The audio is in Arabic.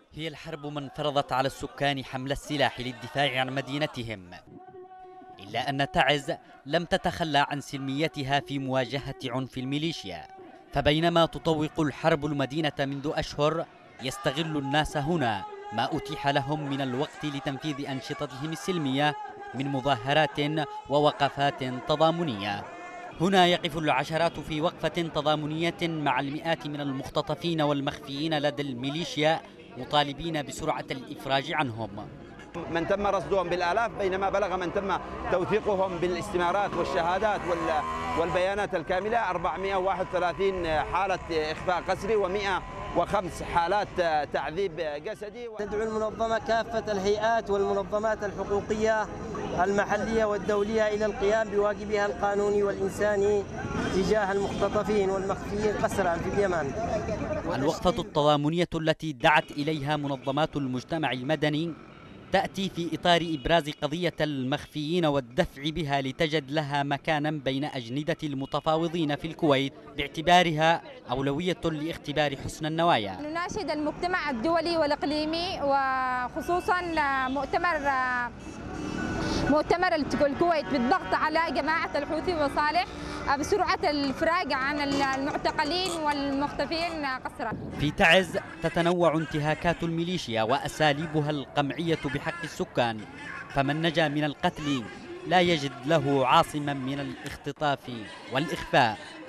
هي الحرب من فرضت على السكان حمل السلاح للدفاع عن مدينتهم، إلا أن تعز لم تتخلى عن سلميتها في مواجهة عنف الميليشيا. فبينما تطوق الحرب المدينة منذ أشهر، يستغل الناس هنا ما أتيح لهم من الوقت لتنفيذ أنشطتهم السلمية من مظاهرات ووقفات تضامنية. هنا يقف العشرات في وقفة تضامنية مع المئات من المختطفين والمخفيين لدى الميليشيا، مطالبين بسرعة الإفراج عنهم. من تم رصدهم بالآلاف، بينما بلغ من تم توثيقهم بالاستمارات والشهادات والبيانات الكاملة 431 حالة إخفاء قسري و105 حالات تعذيب جسدي. تدعو المنظمة كافة الهيئات والمنظمات الحقوقية المحلية والدولية إلى القيام بواجبها القانوني والإنساني تجاه المختطفين والمخفيين قسرا في اليمن. الوقفة التضامنية التي دعت إليها منظمات المجتمع المدني تأتي في إطار إبراز قضية المخفيين والدفع بها لتجد لها مكانا بين أجندة المتفاوضين في الكويت، باعتبارها أولوية لاختبار حسن النوايا. نناشد المجتمع الدولي والإقليمي، وخصوصا مؤتمر الكويت بالضغط على جماعة الحوثي وصالح بسرعة الإفراج عن المعتقلين والمختفين قسرا. في تعز تتنوع انتهاكات الميليشيا وأساليبها القمعية بحق السكان، فمن نجا من القتل لا يجد له عاصما من الاختطاف والإخفاء.